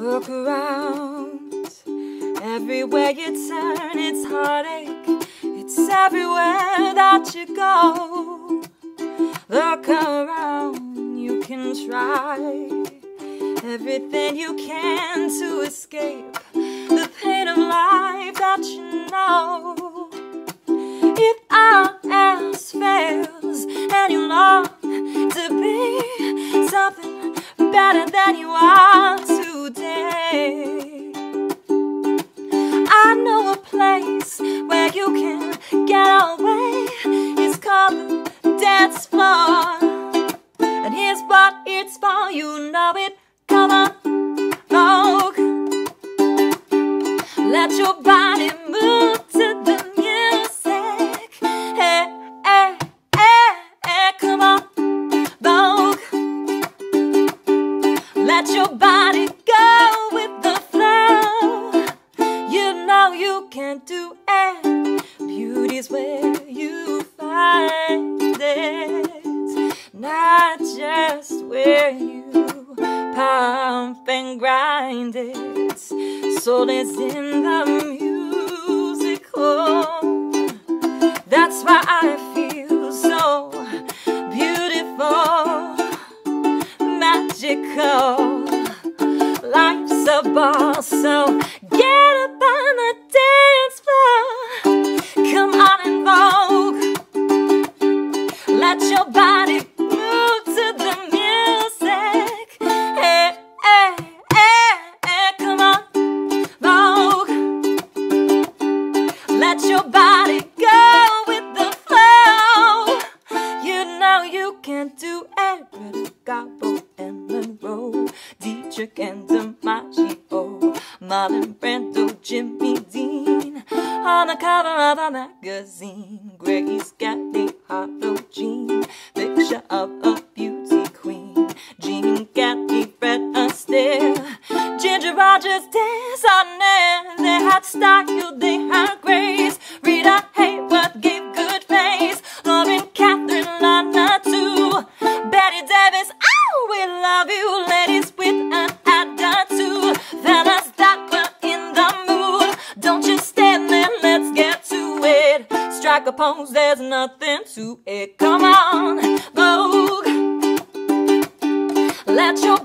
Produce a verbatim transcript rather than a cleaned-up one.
Look around, everywhere you turn, it's heartache. It's everywhere that you go. Look around, you can try everything you can to escape the pain of life that you know. If all else fails and you long to be something better than you are today, I know a place where you can get away. It's called the dance floor, and here's what it's for. You know it. Come on, Vogue. Let your body move to the music. Hey, hey, hey, hey, come on, Vogue. Let your body go with the flow. You know you can do it. Beauty's where you find it, not just where you pump and grind it. Soul is in the music, oh, that's why I feel so beautiful, magical. Life's a ball, so get up on the dance floor. Come on and Vogue. Let your body move to the music. Hey, hey, hey, hey, come on, Vogue. Let your body go with the flow. You know you can do it. Greta Garbo and Monroe, Dietrich and DiMaggio, Marlon Brando, Jimmy Dean, on the cover of a magazine. Grace Kelly, Harlow Jean, picture of a beauty queen. Jean Kelly, Fred Astaire, Ginger Rogers, Destinygmusic. They had style, they had grace. Rita Hayworth gave good face. Lauren Catherine, Lana too. Betty Davis, oh, we love you. Ladies with an attitude. Fellas that were in the mood. Don't just stand there, let's get to it. Strike a pose, there's nothing to it. Come on, Vogue. Let your